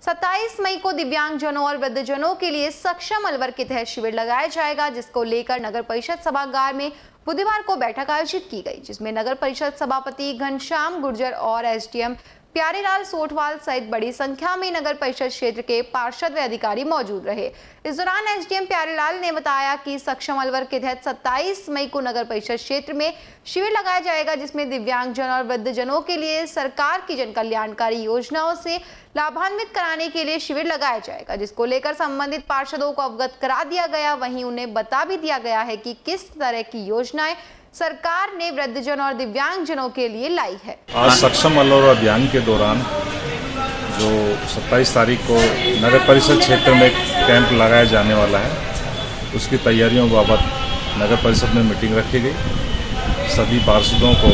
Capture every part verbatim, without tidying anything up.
सत्ताईस मई को दिव्यांगजनों और वृद्धजनों के लिए सक्षम अलवर के तहत शिविर लगाया जाएगा, जिसको लेकर नगर परिषद सभागार में बुधवार को बैठक आयोजित की गई, जिसमें नगर परिषद सभापति घनश्याम गुर्जर और एसडीएम प्यारेलाल सोठवाल सहित बड़ी संख्या में नगर परिषद क्षेत्र के पार्षद व अधिकारी मौजूद रहे। इस दौरान एसडीएम प्यारेलाल ने बताया कि सक्षम अलवर के तहत सत्ताईस मई को नगर परिषद क्षेत्र में शिविर लगाया जाएगा, जिसमें दिव्यांगजन और वृद्धजनों के लिए सरकार की जन कल्याणकारी योजनाओं से लाभान्वित कराने के लिए शिविर लगाया जाएगा, जिसको लेकर संबंधित पार्षदों को अवगत करा दिया गया। वहीं उन्हें बता भी दिया गया है कि किस तरह की योजनाएं सरकार ने वृद्धजन और दिव्यांगजनों के लिए लाई है। आज सक्षम अलवर अभियान के दौरान जो सत्ताईस तारीख को नगर परिषद क्षेत्र में कैंप लगाया जाने वाला है, उसकी तैयारियों बाबत नगर परिषद में मीटिंग रखी गई। सभी पार्षदों को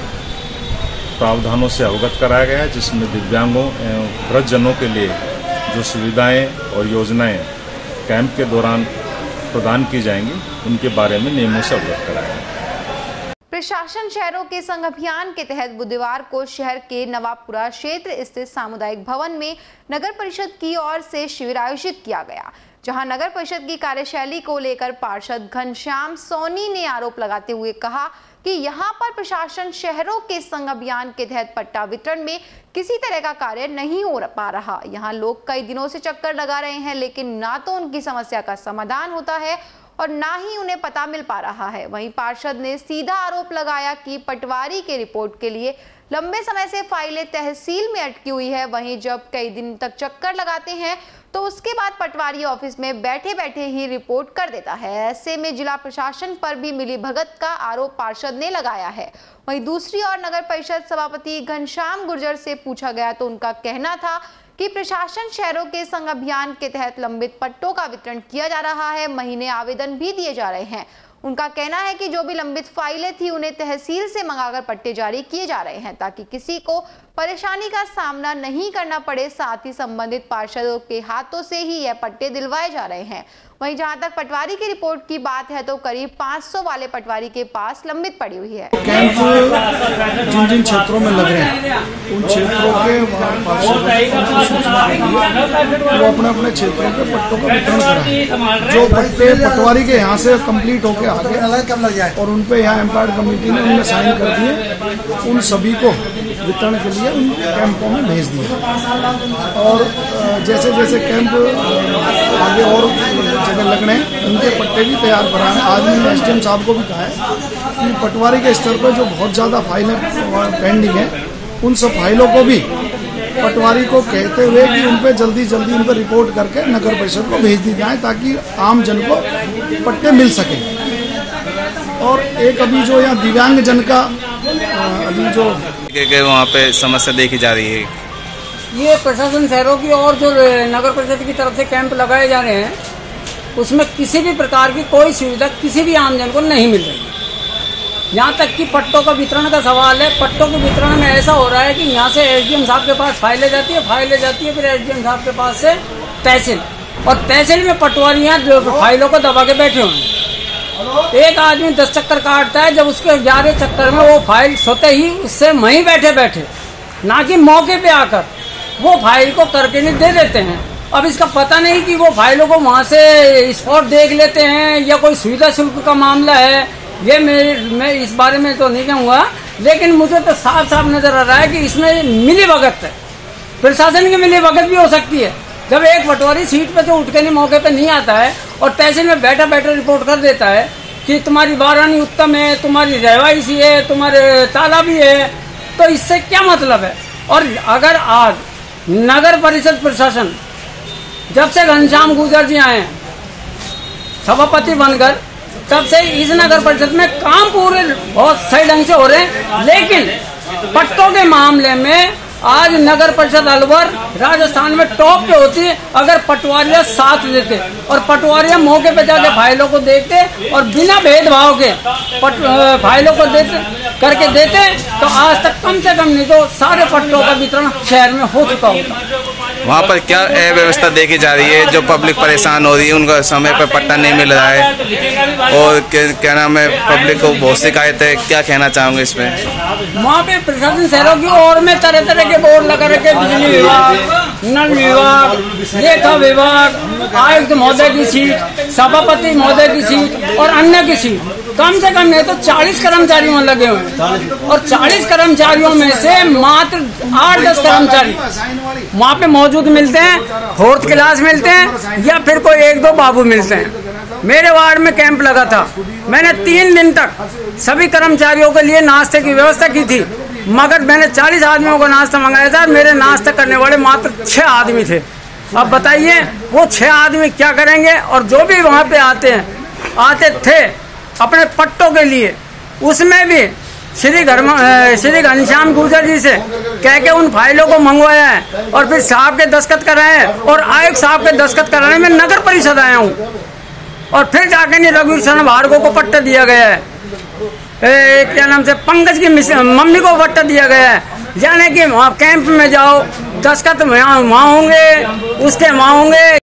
प्रावधानों से अवगत कराया गया, जिसमें दिव्यांगों एवं वृद्धजनों के लिए जो सुविधाएं और योजनाएं कैंप के दौरान प्रदान की जाएंगी, उनके बारे में नियमों से अवगत कराया गया। प्रशासन शहरों के संघ अभियान के तहत बुधवार को शहर के नवाबपुरा क्षेत्र स्थित सामुदायिक भवन में नगर परिषद की ओर से शिविर आयोजित किया गया, जहां नगर परिषद की कार्यशैली को लेकर पार्षद घनश्याम सोनी ने आरोप लगाते हुए कहा कि यहां पर प्रशासन शहरों के संघ अभियान के तहत पट्टा वितरण में किसी तरह का कार्य नहीं हो पा रहा। यहां लोग कई दिनों से चक्कर लगा रहे हैं, लेकिन ना तो उनकी समस्या का समाधान होता है और ना ही उन्हें पता मिल पा रहा है। वहीं पार्षद ने सीधा आरोप लगाया कि पटवारी के रिपोर्ट के लिए लंबे समय से फाइलें तहसील में अटकी हुई है। वहीं जब कई दिन तक चक्कर लगाते हैं तो उसके बाद पटवारी ऑफिस में बैठे बैठे ही रिपोर्ट कर देता है। ऐसे में जिला प्रशासन पर भी मिलीभगत का आरोप पार्षद ने लगाया है। वहीं दूसरी ओर नगर परिषद सभापति घनश्याम गुर्जर से पूछा गया तो उनका कहना था कि प्रशासन शहरों के संघ अभियान के तहत लंबित पट्टों का वितरण किया जा रहा है, महीने आवेदन भी दिए जा रहे हैं। उनका कहना है कि जो भी लंबित फाइलें थी उन्हें तहसील से मंगाकर पट्टे जारी किए जा रहे हैं, ताकि किसी को परेशानी का सामना नहीं करना पड़े। साथ ही संबंधित पार्षदों के हाथों से ही यह पट्टे दिलवाए जा रहे हैं। वहीं जहां तक पटवारी की रिपोर्ट की बात है तो करीब पाँच सौ वाले पटवारी के पास लंबित पड़ी हुई है। कैंप जिन जिन क्षेत्रों में लग रहे हैं उन क्षेत्रों के वो अपने अपने क्षेत्रों के पट्टों का वितरण कराएं। जो पट्टे पटवारी के यहाँ से कंप्लीट होके आ गए और उन पे यहाँ एम्पायर कमेटी ने उनमें साइन कर दिए, उन सभी को वितरण के लिए उन कैंपों में भेज दिया। और जैसे जैसे कैंप आगे और जगह लगने उनके पट्टे भी तैयार कराएं। आज मैंने एसडीएम साहब को भी कहा है कि पटवारी के स्तर पर जो बहुत ज़्यादा फाइलें पेंडिंग हैं, उन सब फाइलों को भी पटवारी को कहते हुए कि उन पर जल्दी जल्दी उन पर रिपोर्ट करके नगर परिषद को भेज दी जाए, ताकि आम जन को पट्टे मिल सके। और एक अभी जो यहाँ दिव्यांग जन का अभी जो के वहाँ पे समस्या देखी जा रही है, ये प्रशासन शहरों की और जो नगर परिषद की तरफ से कैंप लगाए जा रहे हैं, उसमें किसी भी प्रकार की कोई सुविधा किसी भी आम जन को नहीं मिल रही है। यहाँ तक कि पट्टों का वितरण का सवाल है। पट्टों के वितरण में ऐसा हो रहा है कि यहाँ से एसडीएम साहब के पास फाइलें जाती है, फाइलें जाती है फिर एसडीएम साहब के पास से तहसील, और तहसील में पटवारियाँ जो फाइलों को दबा के बैठे हुए हैं। एक आदमी दस चक्कर काटता है, जब उसके ग्यारह चक्कर में वो फाइल सोते ही उससे वहीं बैठे बैठे, ना कि मौके पे आकर वो फाइल को करके नहीं दे देते हैं। अब इसका पता नहीं कि वो फाइलों को वहाँ से स्पॉट देख लेते हैं या कोई सुविधा शुल्क का मामला है। ये मैं मैं इस बारे में तो नहीं कहूँगा, लेकिन मुझे तो साफ साफ नजर आ रहा है कि इसमें मिलीभगत है। प्रशासन की मिलीभगत भी हो सकती है। जब एक पटवारी सीट पे तो उठ के नहीं मौके पे नहीं आता है और तहसील में बैठा बैठा रिपोर्ट कर देता है कि तुम्हारी बारानी उत्तम है, तुम्हारी रहवासी है, तुम्हारे ताला भी है, तो इससे क्या मतलब है। और अगर आज नगर परिषद प्रशासन जब से घनश्याम गुर्जर जी आए सभापति बनकर, तब से इस नगर परिषद में काम पूरे बहुत सही ढंग से हो रहे हैं, लेकिन पट्टों के मामले में आज नगर परिषद अलवर राजस्थान में टॉप पे होती है। अगर पटवारिया साथ देते और पटवारिया मौके पे जाके फाइलों को देखते और बिना भेदभाव के पट फाइलों को देते करके देते, तो आज तक कम से कम नहीं तो सारे पट्टों का वितरण शहर में हो चुका होता। वहाँ पर क्या व्यवस्था देखी जा रही है? जो पब्लिक परेशान हो रही है, उनका समय पर पट्टा नहीं मिल रहा है, और क्या नाम है, पब्लिक को बहुत शिकायत है। क्या कहना चाहूँगे इसमें? वहाँ पे प्रशासन शहरों की और में तरह तरह के बोर्ड लगा रखे, बिजली विभाग, नल विभाग, लेखा विभाग, आयुक्त महोदय की सीट, सभापति महोदय की सीट और अन्य की सीट, कम से कम नहीं तो चालीस कर्मचारी वहाँ लगे हुए हैं। और चालीस कर्मचारियों में से मात्र आठ दस कर्मचारी वहाँ पे मौजूद मिलते हैं, फोर्थ क्लास मिलते हैं या फिर कोई एक दो बाबू मिलते हैं। मेरे वार्ड में कैंप लगा था, मैंने तीन दिन तक सभी कर्मचारियों के लिए नाश्ते की व्यवस्था की थी, मगर मैंने चालीस आदमियों को नाश्ता मंगाया था, मेरे नाश्ता करने वाले मात्र छह आदमी थे। अब बताइए वो छह आदमी क्या करेंगे। और जो भी वहाँ पे आते हैं आते थे अपने पट्टों के लिए, उसमें भी श्री घर्म श्री घनश्याम गुर्जर जी से कह के उन फाइलों को मंगवाया है और फिर साहब के दस्तखत कराए हैं और आयुक्त साहब के दस्तखत कराने में नगर परिषद आया हूँ और फिर जाके नहीं रघुवीर शरण भार्गव को पट्टा दिया गया है, ए, क्या नाम से पंकज की मम्मी को पट्टा दिया गया है। यानी कि वहाँ कैंप में जाओ, दस्तखत वहाँ वहाँ होंगे, उसके वहाँ होंगे,